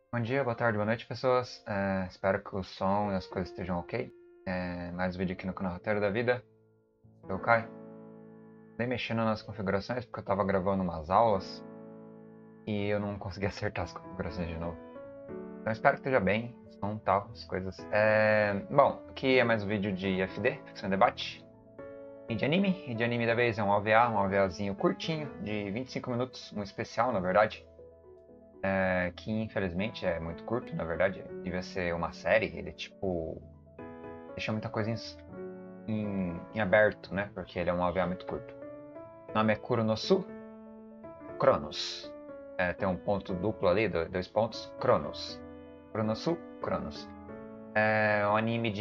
Bom dia, boa tarde, boa noite, pessoas. Espero que o som e as coisas estejam ok. Mais um vídeo aqui no canal Roteiro da Vida. Eu, Kai. Andei mexendo nas configurações porque eu estava gravando umas aulas e eu não consegui acertar as configurações de novo. Então espero que esteja bem, som, tal, as coisas. Bom, aqui é mais um vídeo de FD, Ficção e Debate. E de anime. E de anime da vez é um OVAzinho curtinho, de 25 minutos, um especial, na verdade. Que infelizmente é muito curto, na verdade, devia ser uma série, ele tipo deixa muita coisa em aberto, né? Porque ele é um OVA muito curto. O nome é Kuronosu Cronos. Tem um ponto duplo ali, dois pontos, Cronos. Kuronosu Cronos. É um anime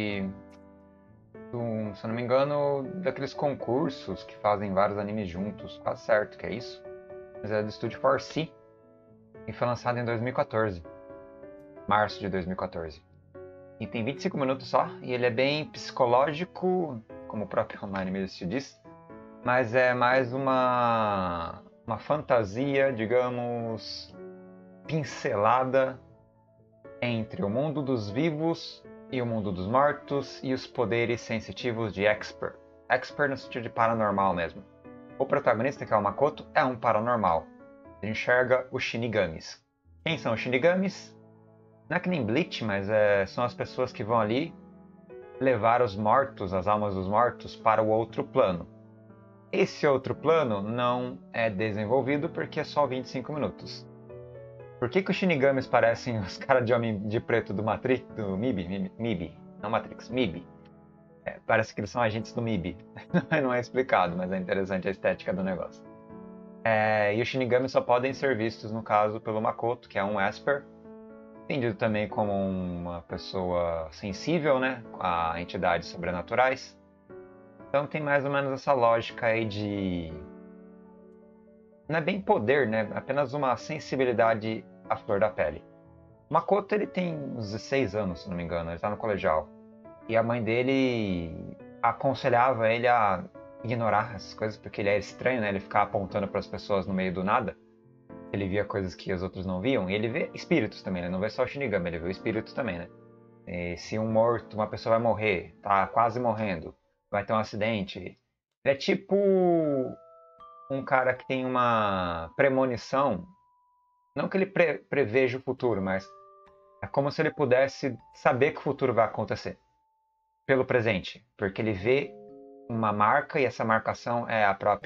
se eu não me engano, daqueles concursos que fazem vários animes juntos. Quase certo que é isso. Mas é do estúdio 4C. E foi lançado em 2014. Março de 2014. E tem 25 minutos só, e ele é bem psicológico, como o próprio anime diz, mas é mais uma fantasia, digamos, pincelada entre o mundo dos vivos e o mundo dos mortos e os poderes sensitivos de Expert. Expert no sentido de paranormal mesmo. O protagonista, que é o Makoto, é um paranormal. Ele enxerga os Shinigamis. Quem são os Shinigamis? Não é que nem Bleach, mas são as pessoas que vão ali levar os mortos, as almas dos mortos, para o outro plano. Esse outro plano não é desenvolvido porque é só 25 minutos. Por que os Shinigamis parecem os caras de homem de preto do Matrix, do MIB, não Matrix, MIB. Parece que eles são agentes do MIB. Não é explicado, mas é interessante a estética do negócio. E os Shinigamis só podem ser vistos, no caso, pelo Makoto, que é um Esper, entendido também como uma pessoa sensível, né, a entidades sobrenaturais. Então tem mais ou menos essa lógica aí de... Não é bem poder, né, apenas uma sensibilidade à flor da pele. O Makoto, ele tem uns 16 anos, se não me engano, ele está no colegial. E a mãe dele aconselhava ele a ignorar essas coisas, porque ele é estranho, né, ele ficava apontando para as pessoas no meio do nada. Ele via coisas que os outros não viam, e ele vê espíritos também, ele não vê só o Shinigami, ele vê espíritos também, né? E se uma pessoa vai morrer, tá quase morrendo, vai ter um acidente. Ele é tipo um cara que tem uma premonição, não que ele preveja o futuro, mas é como se ele pudesse saber que o futuro vai acontecer pelo presente, porque ele vê uma marca e essa marcação é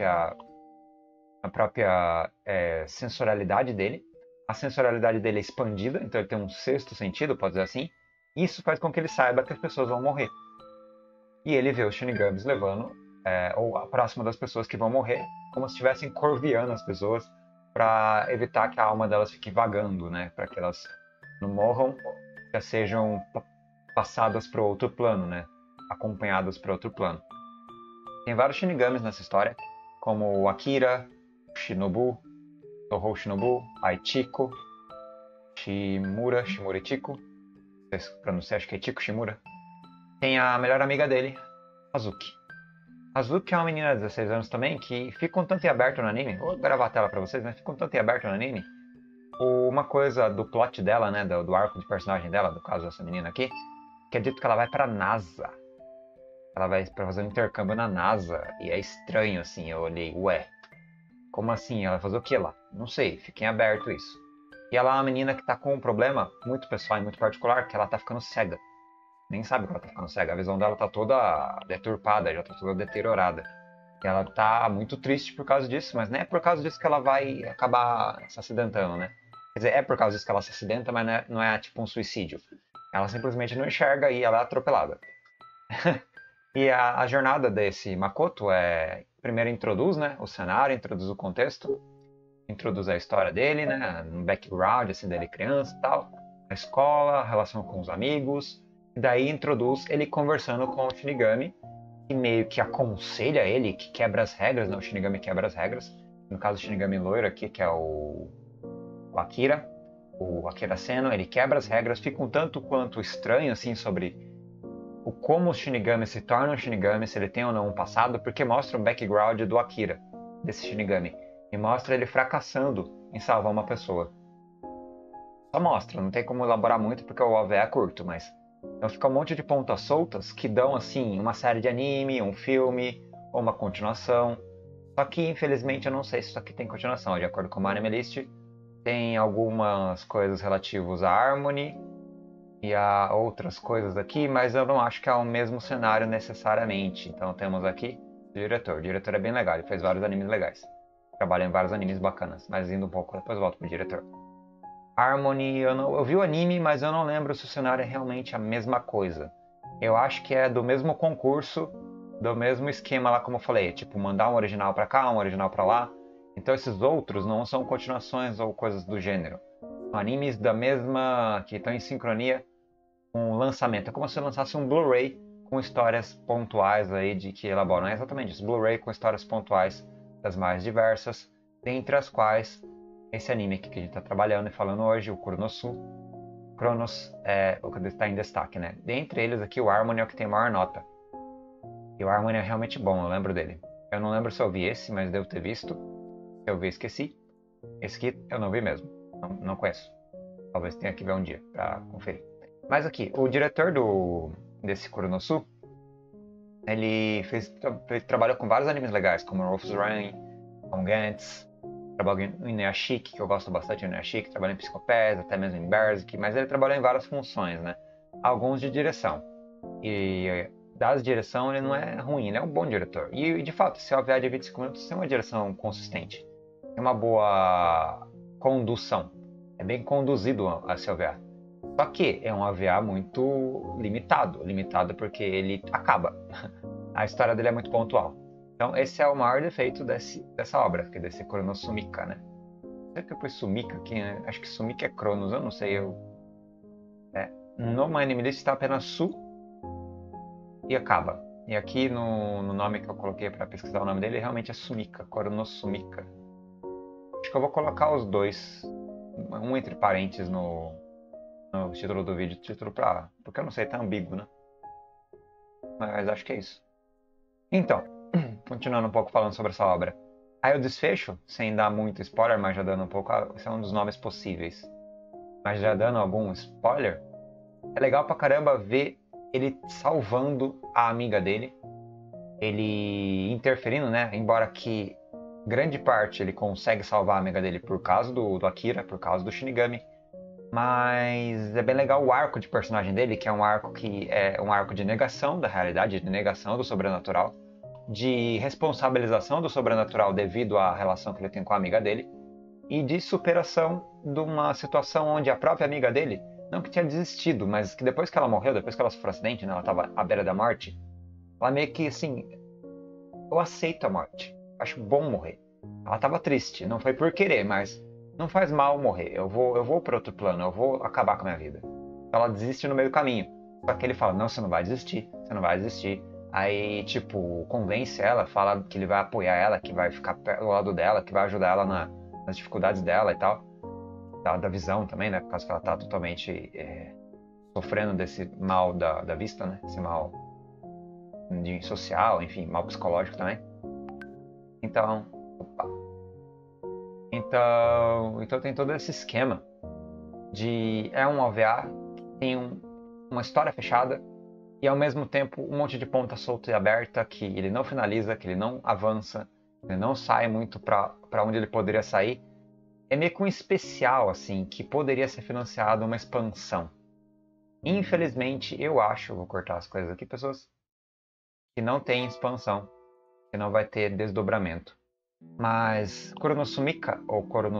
a própria sensorialidade dele. A sensorialidade dele é expandida, então ele tem um sexto sentido, pode dizer assim. Isso faz com que ele saiba que as pessoas vão morrer. E ele vê os Shinigamis levando, ou próximo das pessoas que vão morrer, como se estivessem corviando as pessoas para evitar que a alma delas fique vagando, né? Para que elas não morram, já sejam passadas para outro plano, né? Acompanhadas para outro plano. Tem vários Shinigamis nessa história, como o Akira, Shinobu, Touhou Shinobu, Aichiko, Shimurichiko, se pronunciar, acho que é Ichiko Shimura. Tem a melhor amiga dele, Hazuki. Hazuki é uma menina de 16 anos também que fica um tanto em aberto no anime. Vou gravar a tela pra vocês, mas fica um tanto em aberto no anime. Uma coisa do plot dela, né, do arco de personagem dela, no caso dessa menina aqui, que é dito que ela vai pra NASA. Ela vai pra fazer um intercâmbio na NASA. E é estranho, assim, eu olhei, ué, como assim? Ela vai fazer o que lá? Não sei, fica em aberto isso. E ela é uma menina que tá com um problema muito pessoal e muito particular, que ela tá ficando cega. Nem sabe que ela tá ficando cega. A visão dela tá toda deturpada, já tá toda deteriorada. E ela tá muito triste por causa disso, mas não é por causa disso que ela vai acabar se acidentando, né? Quer dizer, é por causa disso que ela se acidenta, mas não é tipo um suicídio. Ela simplesmente não enxerga e ela é atropelada. E a jornada desse Makoto primeiro introduz, né, o cenário, introduz o contexto, introduz a história dele, né, um background assim dele criança e tal, a escola, a relação com os amigos, e daí introduz ele conversando com o Shinigami, que meio que aconselha ele, que quebra as regras, né, o Shinigami quebra as regras, no caso o Shinigami loiro aqui, que é o Akira, o Akira Seno, ele quebra as regras, fica um tanto quanto estranho assim sobre como os Shinigami se tornam Shinigami, se ele tem ou não um passado, porque mostra o background do Akira, desse Shinigami, e mostra ele fracassando em salvar uma pessoa. só mostra, não tem como elaborar muito porque o OVA é curto, mas então fica um monte de pontas soltas que dão assim uma série de anime, um filme ou uma continuação. Só que infelizmente eu não sei se isso aqui tem continuação. De acordo com o Anime List, tem algumas coisas relativas a Harmony e a outras coisas aqui, mas eu não acho que é o mesmo cenário necessariamente. Então temos aqui o diretor. O diretor é bem legal, ele fez vários animes legais. Trabalha em vários animes bacanas, mas indo um pouco, depois volto pro diretor. Harmony, eu vi o anime, mas eu não lembro se o cenário é realmente a mesma coisa. Eu acho que é do mesmo concurso, do mesmo esquema lá como eu falei, tipo mandar um original pra cá, um original pra lá. Então esses outros não são continuações ou coisas do gênero. São animes da mesma, que estão em sincronia com o lançamento. É como se lançasse um Blu-ray com histórias pontuais aí de que elaboram. É exatamente isso, Blu-ray com histórias pontuais das mais diversas, dentre as quais esse anime aqui que a gente está trabalhando e falando hoje, o Kuronosu. Cronos é o que está em destaque, né? Dentre eles aqui, o Harmony é o que tem maior nota. E o Harmony é realmente bom, eu lembro dele. Eu não lembro se eu vi esse, mas devo ter visto. Se eu vi, esqueci. Esse aqui eu não vi mesmo. Não conheço. Talvez tenha que ver um dia para conferir. Mas aqui, o diretor desse Kuronosu, ele trabalhou com vários animes legais, como Wolf's Rain, como Gantz, trabalhou em Inuyashiki, que eu gosto bastante de Inuyashiki, trabalhou em Psycho-Pass, até mesmo em Berserk, mas ele trabalhou em várias funções, né? Alguns de direção. E das direção ele não é ruim, ele é um bom diretor. E de fato, esse OVA de 25 minutos tem uma direção consistente. Tem uma boa condução. É bem conduzido a esse OVA. Só que é um OVA muito limitado. Limitado porque ele acaba. A história dele é muito pontual. Então esse é o maior defeito dessa obra, que é desse Kronosumika, né? Não sei que eu pus Sumika aqui, né? Acho que Sumika é Cronos, eu não sei. No My Anime List está apenas Su e acaba. E aqui no nome que eu coloquei para pesquisar o nome dele, realmente é Sumika, Kronosumika. Acho que eu vou colocar os dois, um entre parênteses no título do vídeo, porque eu não sei, tá ambíguo, né? Mas acho que é isso. Então, continuando um pouco falando sobre essa obra. Aí o desfecho, sem dar muito spoiler, mas já dando um pouco, esse é um dos nomes possíveis. Mas já dando algum spoiler, é legal pra caramba ver ele salvando a amiga dele, ele interferindo, né? Embora que grande parte ele consegue salvar a amiga dele por causa do Akira, por causa do Shinigami. Mas é bem legal o arco de personagem dele, que é um arco de negação da realidade, de negação do sobrenatural, de responsabilização do sobrenatural devido à relação que ele tem com a amiga dele, e de superação de uma situação onde a própria amiga dele, não que tinha desistido, mas que depois que ela morreu, depois que ela sofreu um acidente, né, ela estava à beira da morte, ela meio que assim, eu aceito a morte, acho bom morrer. Ela estava triste, não foi por querer, mas não faz mal morrer, eu vou para outro plano, eu vou acabar com a minha vida. Então ela desiste no meio do caminho. Só que ele fala, não, você não vai desistir, você não vai desistir. Aí, tipo, convence ela, fala que ele vai apoiar ela, que vai ficar do lado dela, que vai ajudar ela nas dificuldades dela e tal. Da visão também, né? Por causa que ela tá totalmente sofrendo desse mal da vista, né? Esse mal social, enfim, mal psicológico também. Então, opa. Então tem todo esse esquema de é um OVA, tem uma história fechada e ao mesmo tempo um monte de ponta solta e aberta que ele não finaliza, que ele não avança, ele não sai muito para onde ele poderia sair. É meio que um especial assim que poderia ser financiado uma expansão. Infelizmente, eu acho, vou cortar as coisas aqui, pessoas, que não tem expansão, que não vai ter desdobramento. Mas Kuronosumika ou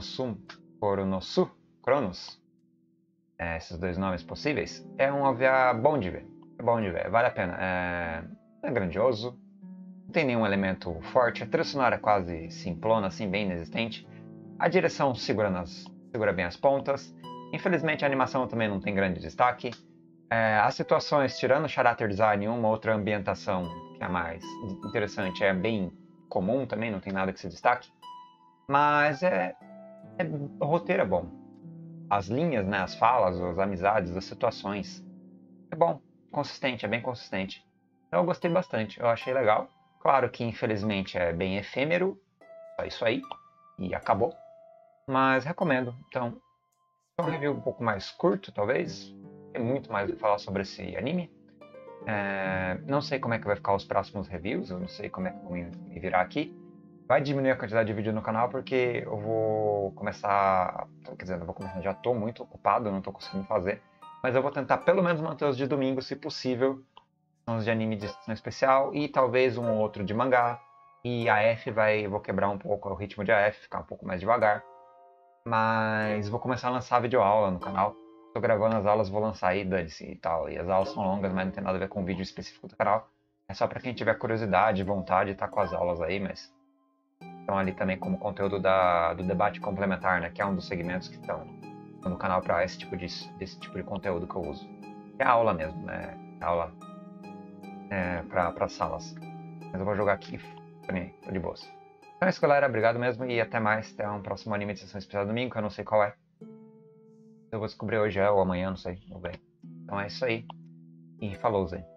Kronos, esses dois nomes possíveis, é um OVA bom de ver. É bom de ver, vale a pena. É grandioso, não tem nenhum elemento forte, a trilha sonora é quase simplona, assim, bem inexistente. A direção segura bem as pontas. Infelizmente a animação também não tem grande destaque. As situações, tirando o character design e uma outra ambientação que é mais interessante, é bem comum também, não tem nada que se destaque. Mas o roteiro é bom. As linhas, né, as falas, as amizades, as situações. É bom, consistente, é bem consistente. Então eu gostei bastante, eu achei legal. Claro que infelizmente é bem efêmero, só isso aí, e acabou. Mas recomendo. Então, É um review um pouco mais curto, talvez. Tem muito mais o que falar sobre esse anime. Não sei como é que vai ficar os próximos reviews, eu não sei como é que vou me virar aqui. Vai diminuir a quantidade de vídeo no canal porque eu vou começar... Quer dizer, eu vou começar, já estou muito ocupado, não estou conseguindo fazer. Mas eu vou tentar pelo menos manter os de domingo, se possível. São os de anime de edição especial e talvez um ou outro de mangá. E a F vou quebrar um pouco o ritmo de AF, ficar um pouco mais devagar. Mas vou começar a lançar videoaula no canal. Estou gravando as aulas, vou lançar aí, dane-se e tal. E as aulas são longas, mas não tem nada a ver com o vídeo específico do canal. É só para quem tiver curiosidade, vontade, tá com as aulas aí, mas estão ali também como conteúdo do debate complementar, né? Que é um dos segmentos que estão no canal para esse tipo de conteúdo que eu uso. É a aula mesmo, né? A aula para salas. Mas eu vou jogar aqui, tô de boas. Então é isso, galera. Obrigado mesmo e até mais. Até um próximo anime de sessão especial domingo, que eu não sei qual é. Eu vou descobrir hoje ou amanhã, não sei. Vamos ver. Então é isso aí. E falou, Zé.